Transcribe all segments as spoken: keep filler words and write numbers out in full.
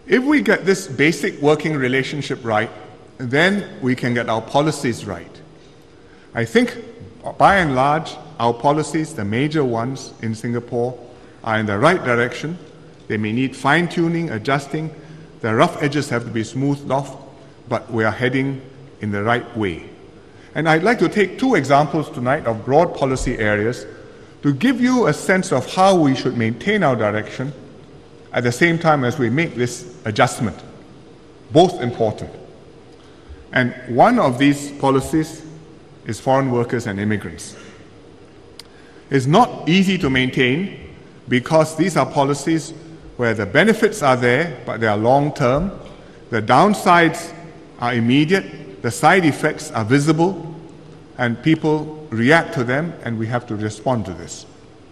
If we get this basic working relationship right, then we can get our policies right. I think, by and large, our policies, the major ones in Singapore, are in the right direction. They may need fine-tuning, adjusting. The rough edges have to be smoothed off, but we are heading in the right way. And I'd like to take two examples tonight of broad policy areas to give you a sense of how we should maintain our direction at the same time as we make this adjustment, both important. And one of these policies is foreign workers and immigrants. It's not easy to maintain because these are policies where the benefits are there, but they are long-term. The downsides are immediate, the side effects are visible, and people react to them, and we have to respond to this.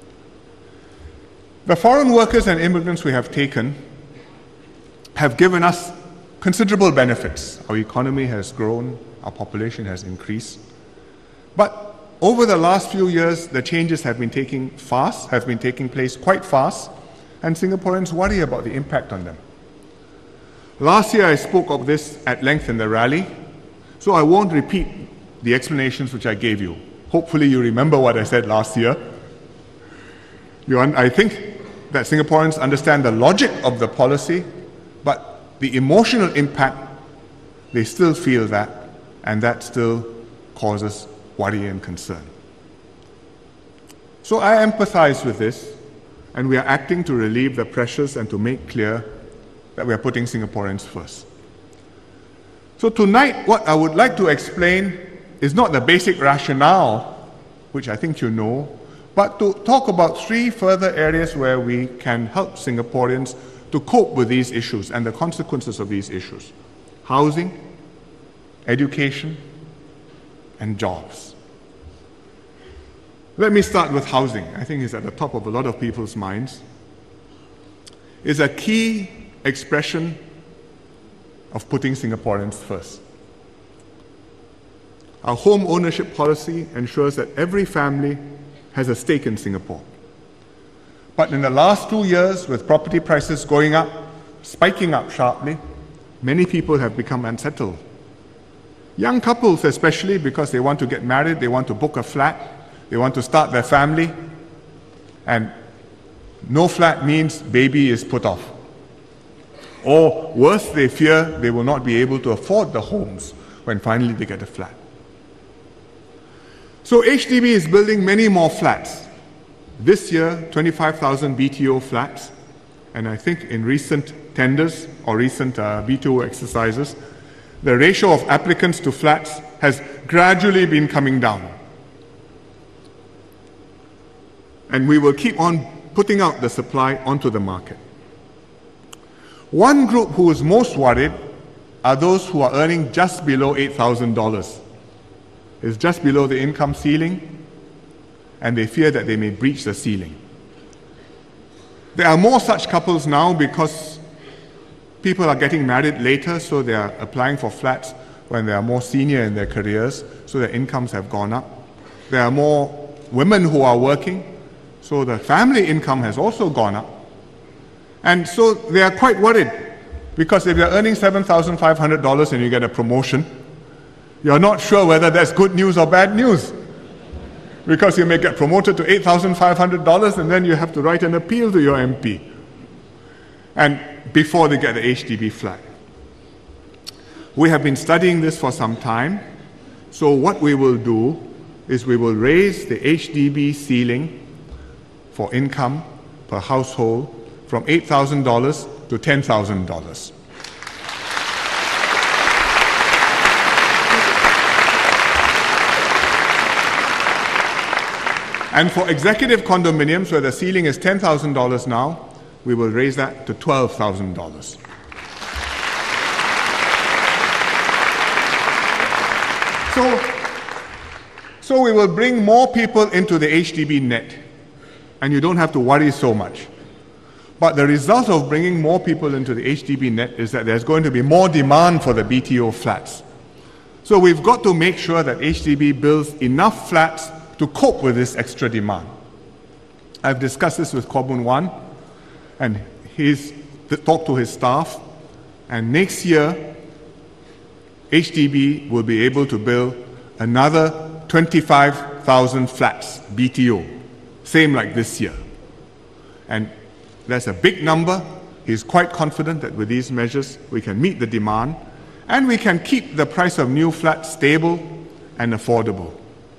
The foreign workers and immigrants we have taken have given us considerable benefits. Our economy has grown, our population has increased. But over the last few years, the changes have been taking fast, have been taking place quite fast, and Singaporeans worry about the impact on them. Last year I spoke of this at length in the rally, so I won't repeat the explanations which I gave you. Hopefully you remember what I said last year. You, I think that Singaporeans understand the logic of the policy, but the emotional impact, they still feel that, and that still causes worry and concern. So I empathize with this, and we are acting to relieve the pressures and to make clear that we are putting Singaporeans first. So tonight, what I would like to explain is not the basic rationale, which I think you know, but to talk about three further areas where we can help Singaporeans to cope with these issues and the consequences of these issues: housing, education, and jobs. Let me start with housing. I think it's at the top of a lot of people's minds. It's a key expression of putting Singaporeans first. Our home ownership policy ensures that every family has a stake in Singapore. But in the last two years, with property prices going up, spiking up sharply, many people have become unsettled. Young couples especially, because they want to get married, they want to book a flat, they want to start their family, and no flat means baby is put off. Or worse, they fear they will not be able to afford the homes when finally they get a flat. So H D B is building many more flats. This year, twenty-five thousand B T O flats, and I think in recent tenders or recent uh, B T O exercises, the ratio of applicants to flats has gradually been coming down. And we will keep on putting out the supply onto the market. One group who is most worried are those who are earning just below eight thousand dollars. It's just below the income ceiling, and they fear that they may breach the ceiling. There are more such couples now because people are getting married later, so they are applying for flats when they are more senior in their careers, so their incomes have gone up. There are more women who are working, so the family income has also gone up. And so they are quite worried, because if you're earning seven thousand five hundred dollars and you get a promotion, you're not sure whether that's good news or bad news, because you may get promoted to eight thousand five hundred dollars and then you have to write an appeal to your M P, and before they get the H D B flat. We have been studying this for some time, so what we will do is we will raise the H D B ceiling for income per household from eight thousand dollars to ten thousand dollars. And for executive condominiums, where the ceiling is ten thousand dollars now, we will raise that to twelve thousand dollars. So, so we will bring more people into the H D B net, and you don't have to worry so much. But the result of bringing more people into the H D B net is that there's going to be more demand for the B T O flats. So we've got to make sure that H D B builds enough flats to cope with this extra demand. I've discussed this with Khaw Boon Wan, and he's talked to his staff, And next year, H D B will be able to build another twenty-five thousand flats, B T O, same like this year. And that's a big number. He's quite confident that with these measures, we can meet the demand and we can keep the price of new flats stable and affordable.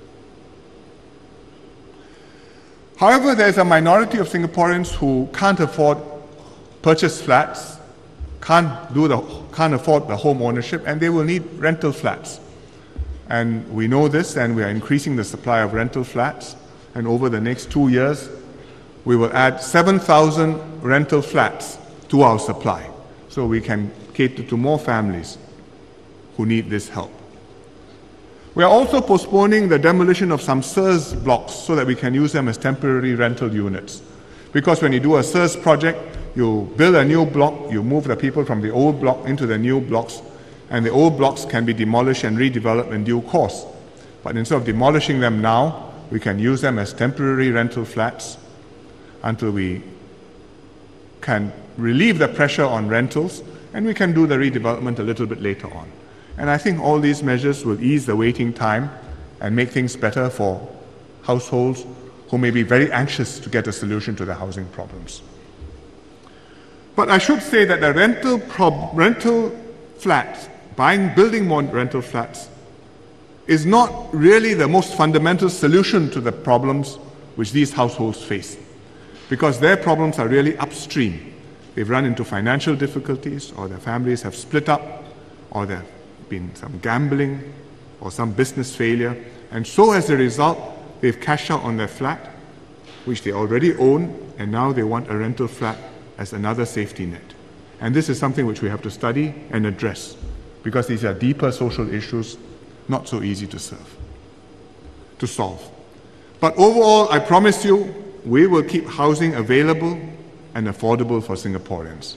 However, there's a minority of Singaporeans who can't afford purchase flats, can't, do the, can't afford the home ownership, and they will need rental flats. And we know this, and we are increasing the supply of rental flats. And over the next two years, we will add seven thousand rental flats to our supply, so we can cater to more families who need this help. We are also postponing the demolition of some S E R S blocks so that we can use them as temporary rental units. Because when you do a S E R S project, you build a new block, you move the people from the old block into the new blocks, and the old blocks can be demolished and redeveloped in due course. But instead of demolishing them now, we can use them as temporary rental flats until we can relieve the pressure on rentals, and we can do the redevelopment a little bit later on. And I think all these measures will ease the waiting time and make things better for households who may be very anxious to get a solution to their housing problems. But I should say that the rental, prob rental flats, buying, building more rental flats, is not really the most fundamental solution to the problems which these households face, because their problems are really upstream. They've run into financial difficulties, or their families have split up, or there have been some gambling, or some business failure, and so as a result, they've cashed out on their flat, which they already own, and now they want a rental flat as another safety net. And this is something which we have to study and address, because these are deeper social issues, not so easy to serve, to solve. But overall, I promise you, we will keep housing available and affordable for Singaporeans.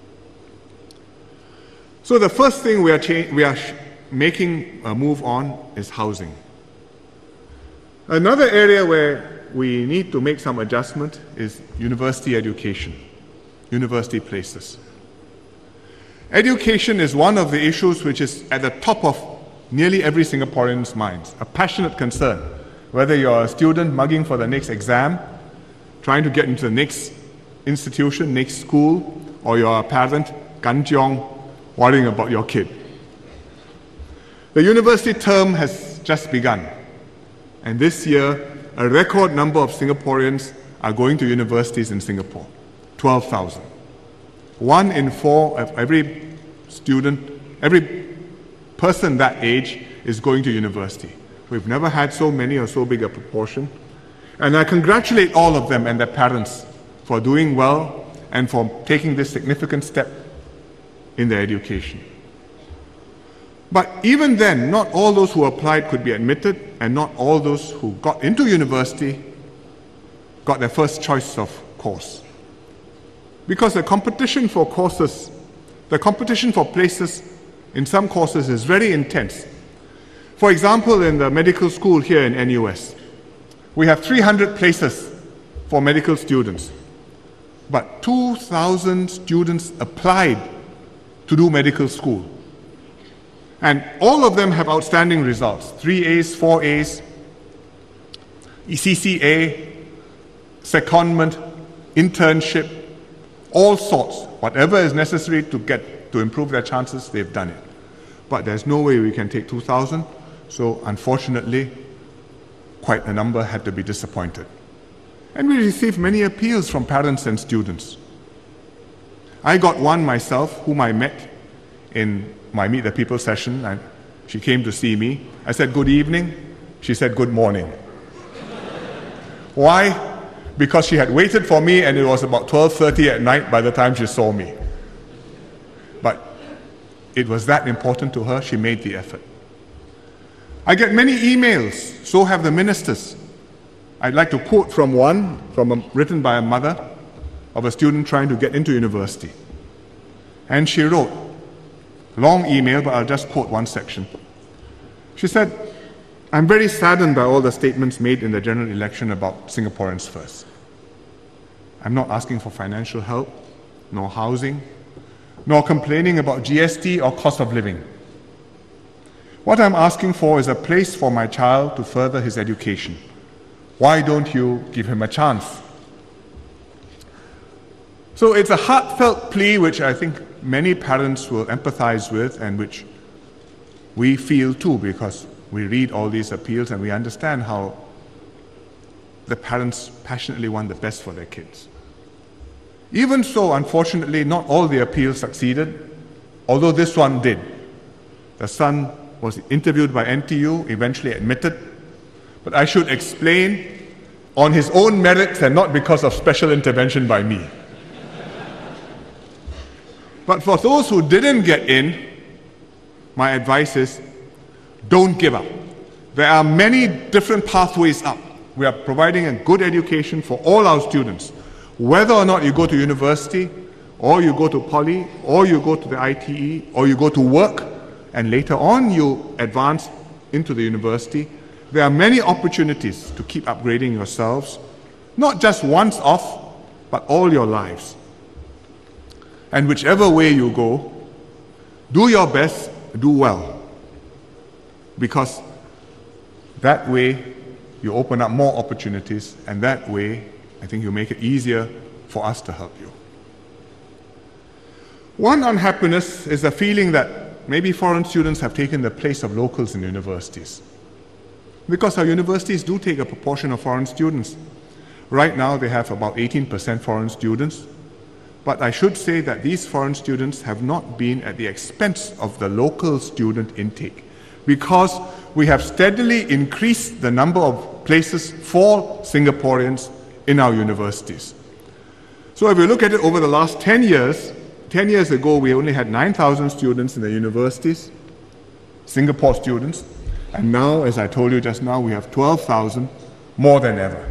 So the first thing we are, we are making a move on is housing. Another area where we need to make some adjustment is university education, university places. Education is one of the issues which is at the top of nearly every Singaporean's minds, a passionate concern. Whether you're a student mugging for the next exam, trying to get into the next institution, next school, or you're a parent, kanjiong, worrying about your kid. The university term has just begun, and this year, a record number of Singaporeans are going to universities in Singapore, twelve thousand. One in four of every student, every person that age is going to university. We've never had so many or so big a proportion. And I congratulate all of them and their parents for doing well and for taking this significant step in their education. But even then, not all those who applied could be admitted, and not all those who got into university got their first choice of course. Because the competition for courses, the competition for places in some courses is very intense. For example, in the medical school here in N U S, we have three hundred places for medical students, but two thousand students applied to do medical school. And all of them have outstanding results, three A's, four A's, C C A, secondment, internship, all sorts. Whatever is necessary to get to improve their chances, they've done it. But there's no way we can take two thousand, so unfortunately, quite a number had to be disappointed. And we received many appeals from parents and students. I got one myself, whom I met in my Meet the People session, and she came to see me. I said, "Good evening." She said, "Good morning." Why? Because she had waited for me, and it was about twelve thirty at night by the time she saw me. But it was that important to her, she made the effort. I get many emails, so have the ministers. I'd like to quote from one, from a, written by a mother of a student trying to get into university. And she wrote, long email, but I'll just quote one section. She said, "I'm very saddened by all the statements made in the general election about Singaporeans first. I'm not asking for financial help, nor housing, nor complaining about G S T or cost of living. What I'm asking for is a place for my child to further his education. Why don't you give him a chance? So it's a heartfelt plea which I think many parents will empathize with, and which we feel too, because we read all these appeals and we understand how the parents passionately want the best for their kids. Even so, unfortunately, not all the appeals succeeded, although this one did. The son was interviewed by N T U, eventually admitted, but I should explain, on his own merits and not because of special intervention by me. But for those who didn't get in, my advice is, don't give up. There are many different pathways up. We are providing a good education for all our students. Whether or not you go to university, or you go to poly, or you go to the I T E, or you go to work, and later on you advance into the university, there are many opportunities to keep upgrading yourselves, not just once off, but all your lives. And whichever way you go, do your best, do well. Because that way you open up more opportunities, and that way I think you make it easier for us to help you. One unhappiness is the feeling that maybe foreign students have taken the place of locals in universities. Because our universities do take a proportion of foreign students. Right now they have about eighteen percent foreign students. But I should say that these foreign students have not been at the expense of the local student intake, because we have steadily increased the number of places for Singaporeans in our universities. So if we look at it over the last ten years, ten years ago we only had nine thousand students in the universities, Singapore students, and now, as I told you just now, we have twelve thousand, more than ever.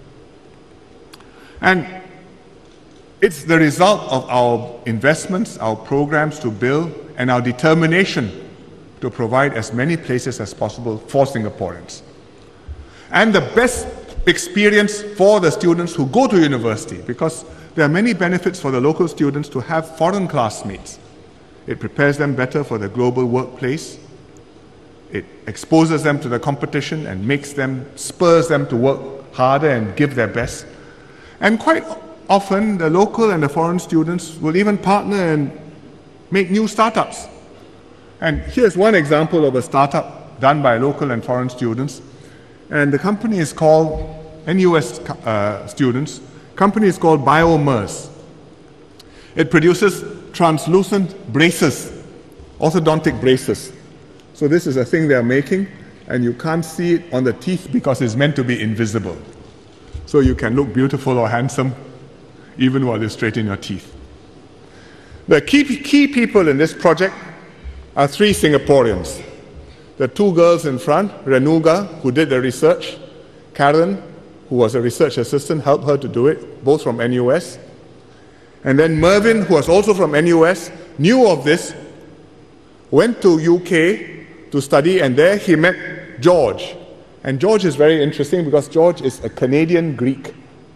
And it's the result of our investments, our programs to build, and our determination to provide as many places as possible for Singaporeans. And the best experience for the students who go to university, because there are many benefits for the local students to have foreign classmates. It prepares them better for the global workplace. It exposes them to the competition and makes them, spurs them to work harder and give their best. And quite often, the local and the foreign students will even partner and make new startups. And here's one example of a startup done by local and foreign students. And the company is called, N U S uh, students, company is called BioMers. It produces translucent braces, orthodontic braces. So this is a thing they are making, and you can't see it on the teeth because it's meant to be invisible. So you can look beautiful or handsome even while you straighten your teeth. The key, key people in this project are three Singaporeans. The two girls in front, Renuga, who did the research, Karen, who was a research assistant, helped her to do it, both from N U S. And then Mervyn, who was also from N U S, knew of this, went to U K to study, and there he met George. And George is very interesting because George is a Canadian Greek.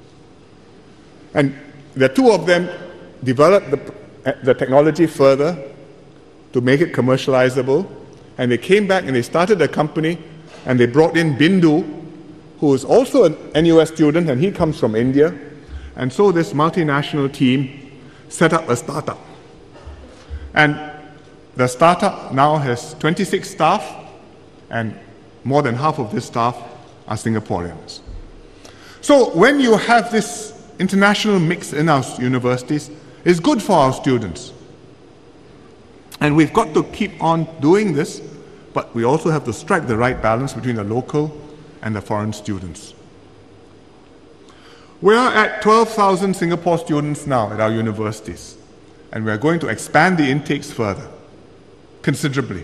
And the two of them developed the, the technology further to make it commercializable. And they came back and they started a company, and they brought in Bindu, who is also an N U S student, and he comes from India. And so this multinational team set up a startup. And the startup now has twenty-six staff, and more than half of this staff are Singaporeans. So when you have this international mix in our universities, it's good for our students. And we've got to keep on doing this, but we also have to strike the right balance between the local and the foreign students. We are at twelve thousand Singapore students now at our universities, and we are going to expand the intakes further, considerably.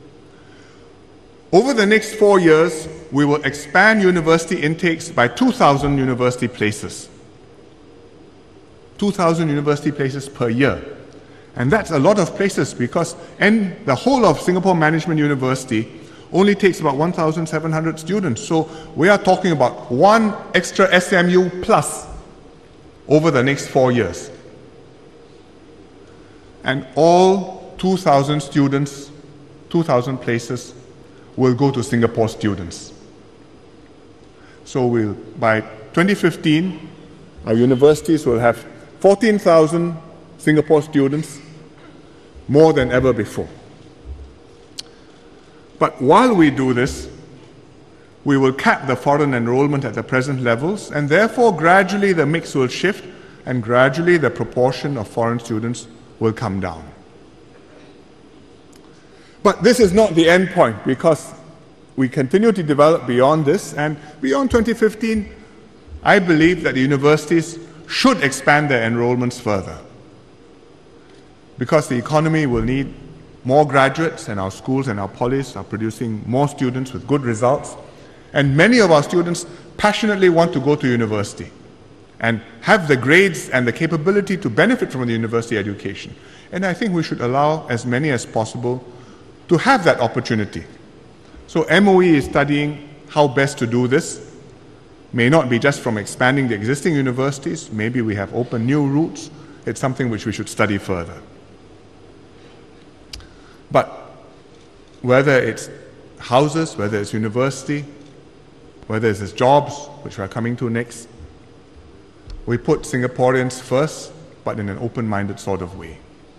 Over the next four years, we will expand university intakes by two thousand university places. two thousand university places per year. And that's a lot of places, because and the whole of Singapore Management University only takes about one thousand seven hundred students. So we are talking about one extra S M U plus over the next four years. and all two thousand students, two thousand places, will go to Singapore students. So we'll, by twenty fifteen, our universities will have fourteen thousand Singapore students, more than ever before. But while we do this, we will cap the foreign enrollment at the present levels, and therefore gradually the mix will shift, and gradually the proportion of foreign students will come down. But this is not the end point, because we continue to develop beyond this, and beyond twenty fifteen, I believe that the universities should expand their enrollments further, because the economy will need more graduates, and our schools and our polys are producing more students with good results. And many of our students passionately want to go to university and have the grades and the capability to benefit from the university education. And I think we should allow as many as possible to have that opportunity. So M O E is studying how best to do this. May not be just from expanding the existing universities, maybe we have opened new routes. It's something which we should study further. But whether it's houses, whether it's university, whether it's jobs, which we're coming to next, we put Singaporeans first, but in an open-minded sort of way.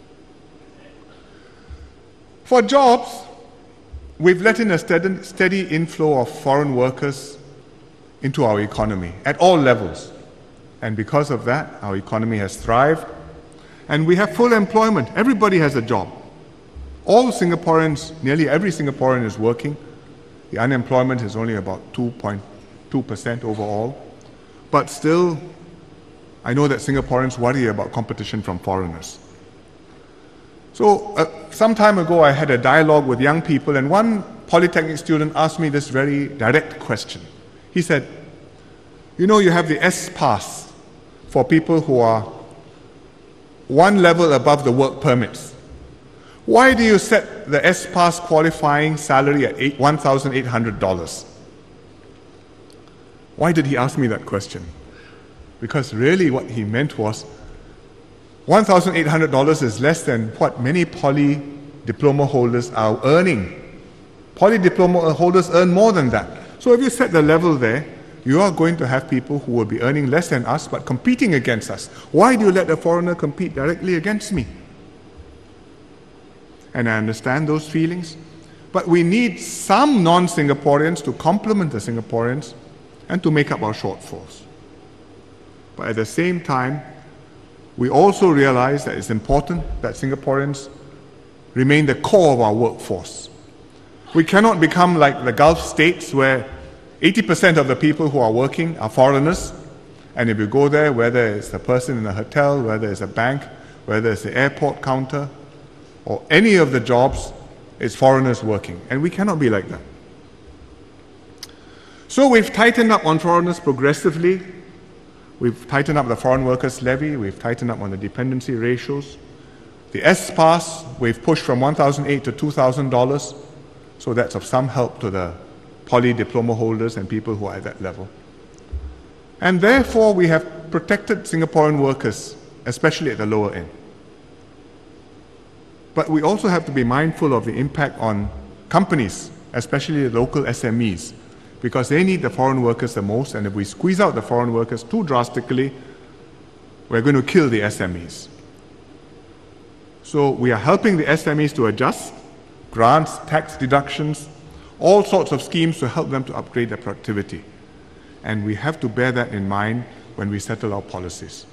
For jobs, we've let in a steady, steady inflow of foreign workers into our economy at all levels. And because of that, our economy has thrived. And we have full employment. Everybody has a job. All Singaporeans, nearly every Singaporean is working. The unemployment is only about two point two percent overall. But still, I know that Singaporeans worry about competition from foreigners. So uh, some time ago, I had a dialogue with young people, and one polytechnic student asked me this very direct question. He said, you know, you have the S-Pass for people who are one level above the work permits. Why do you set the S-Pass qualifying salary at one thousand eight hundred dollars? Why did he ask me that question? Because really what he meant was, one thousand eight hundred dollars is less than what many poly diploma holders are earning. Poly diploma holders earn more than that. So if you set the level there, you are going to have people who will be earning less than us but competing against us. Why do you let a foreigner compete directly against me? And I understand those feelings, but we need some non-Singaporeans to complement the Singaporeans and to make up our shortfalls. But at the same time, we also realize that it's important that Singaporeans remain the core of our workforce. We cannot become like the Gulf states where eighty percent of the people who are working are foreigners, and if you go there, whether it's a person in a hotel, whether it's a bank, whether it's the airport counter, or any of the jobs, it's foreigners working. And we cannot be like that. So we've tightened up on foreigners progressively. We've tightened up the foreign workers levy. We've tightened up on the dependency ratios. The S-Pass, we've pushed from one thousand eight to two thousand dollars. So that's of some help to the poly diploma holders and people who are at that level. And therefore, we have protected Singaporean workers, especially at the lower end. But we also have to be mindful of the impact on companies, especially the local S M Es, because they need the foreign workers the most, and if we squeeze out the foreign workers too drastically, we're going to kill the S M Es. So we are helping the S M Es to adjust, grants, tax deductions, all sorts of schemes to help them to upgrade their productivity. And we have to bear that in mind when we settle our policies.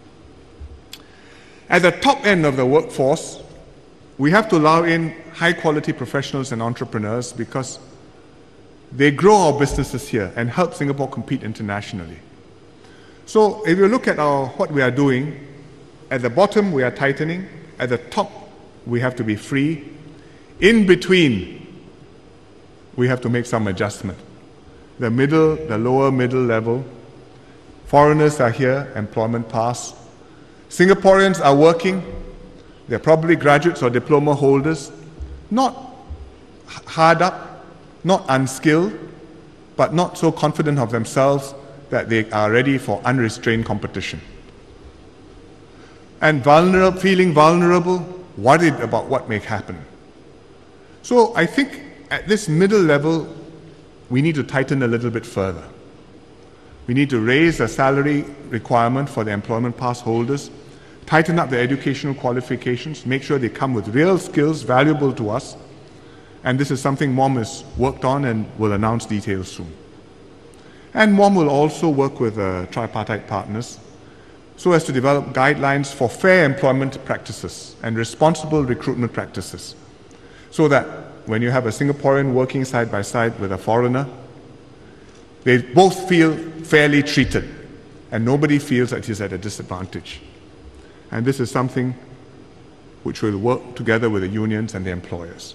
At the top end of the workforce, we have to allow in high-quality professionals and entrepreneurs because they grow our businesses here and help Singapore compete internationally. So if you look at our, what we are doing, at the bottom we are tightening, at the top we have to be free, in between we have to make some adjustment. The middle, the lower middle level, foreigners are here, employment pass. Singaporeans are working. They're probably graduates or diploma holders, not hard up, not unskilled, but not so confident of themselves that they are ready for unrestrained competition. And vulnerable, feeling vulnerable, worried about what may happen. So I think at this middle level, we need to tighten a little bit further. We need to raise the salary requirement for the employment pass holders, tighten up the educational qualifications, make sure they come with real skills valuable to us. And this is something M O M has worked on and will announce details soon. And M O M will also work with uh, tripartite partners so as to develop guidelines for fair employment practices and responsible recruitment practices, so that when you have a Singaporean working side by side with a foreigner, they both feel fairly treated and nobody feels that he's at a disadvantage. And this is something which will work together with the unions and the employers.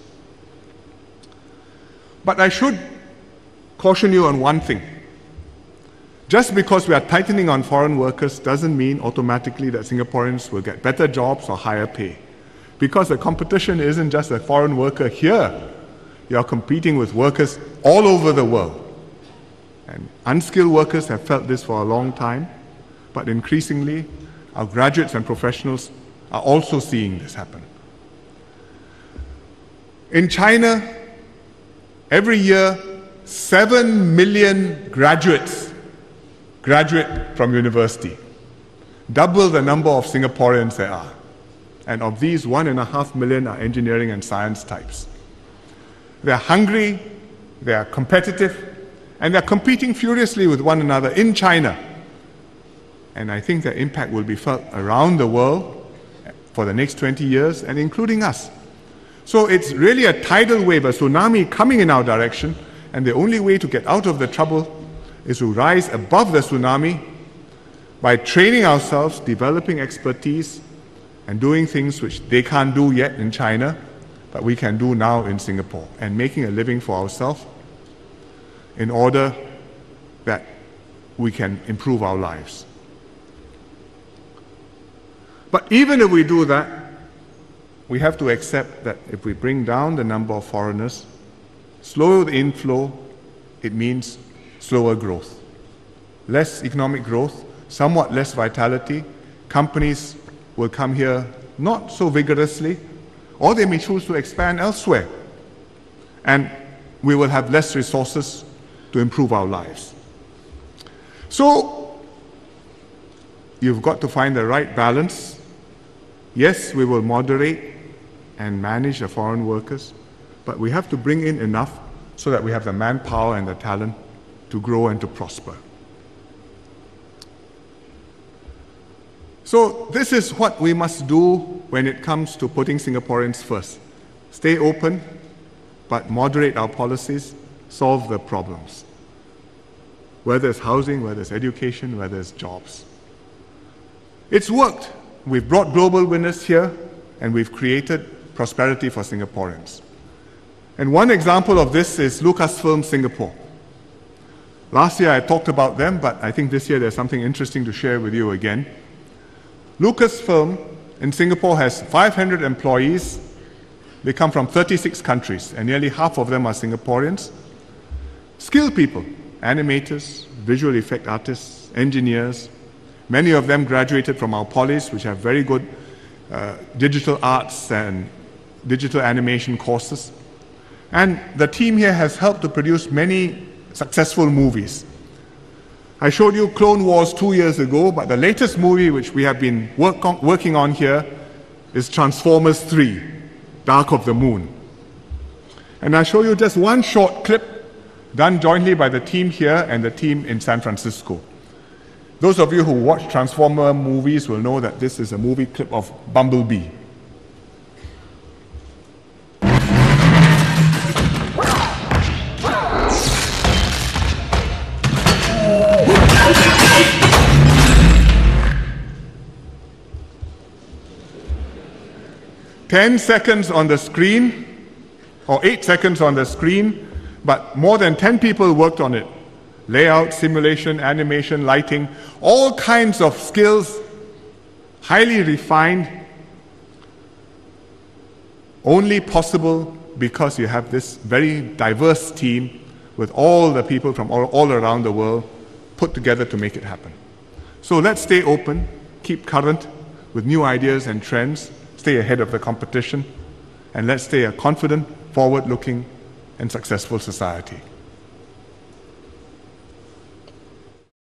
But I should caution you on one thing. Just because we are tightening on foreign workers doesn't mean automatically that Singaporeans will get better jobs or higher pay. Because the competition isn't just a foreign worker here. You are competing with workers all over the world. And unskilled workers have felt this for a long time, but increasingly our graduates and professionals are also seeing this happen. In China, every year, seven million graduates graduate from university, double the number of Singaporeans there are. And of these, one and a half million are engineering and science types. They're hungry, they are competitive, and they're competing furiously with one another in China. And I think their impact will be felt around the world for the next twenty years, and including us. So it's really a tidal wave, a tsunami coming in our direction, and the only way to get out of the trouble is to rise above the tsunami by training ourselves, developing expertise, and doing things which they can't do yet in China, but we can do now in Singapore, and making a living for ourselves in order that we can improve our lives. But even if we do that, we have to accept that if we bring down the number of foreigners, slow the inflow, it means slower growth. Less economic growth, somewhat less vitality. Companies will come here not so vigorously, or they may choose to expand elsewhere. And we will have less resources to improve our lives. So, you've got to find the right balance. Yes, we will moderate and manage the foreign workers, but we have to bring in enough so that we have the manpower and the talent to grow and to prosper. So this is what we must do when it comes to putting Singaporeans first. Stay open, but moderate our policies, solve the problems. Whether it's housing, whether it's education, whether it's jobs. It's worked. We've brought global winners here, and we've created prosperity for Singaporeans. And one example of this is Lucasfilm Singapore. Last year I talked about them, but I think this year there's something interesting to share with you again. Lucasfilm in Singapore has five hundred employees. They come from thirty-six countries, and nearly half of them are Singaporeans. Skilled people, animators, visual effect artists, engineers. Many of them graduated from our polys, which have very good uh, digital arts and digital animation courses. And the team here has helped to produce many successful movies. I showed you Clone Wars two years ago, but the latest movie which we have been work on, working on here is Transformers three, Dark of the Moon. And I'll show you just one short clip done jointly by the team here and the team in San Francisco. Those of you who watch Transformer movies will know that this is a movie clip of Bumblebee. Ten seconds on the screen, or eight seconds on the screen, but more than ten people worked on it. Layout, simulation, animation, lighting, all kinds of skills, highly refined, only possible because you have this very diverse team with all the people from all, all around the world put together to make it happen. So let's stay open, keep current with new ideas and trends, stay ahead of the competition, and let's stay a confident, forward-looking, and successful society.